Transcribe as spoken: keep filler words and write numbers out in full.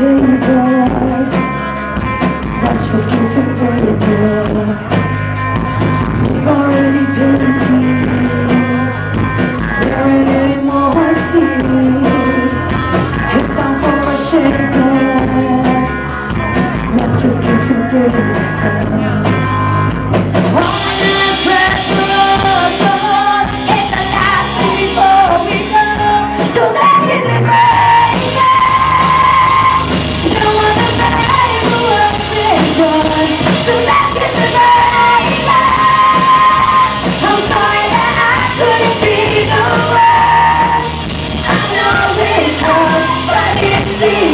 save us. Let's just kiss and break up. We've already been here. There ain't any more tears. It's time for a shake-up. Let's just kiss and break up. One last breath for us all. It's the last thing before we go. So let's kiss and break up. No other way for what we've done. So let's kiss and break up. I'm sorry that I couldn't be the one. I know it's hard, but it's easy.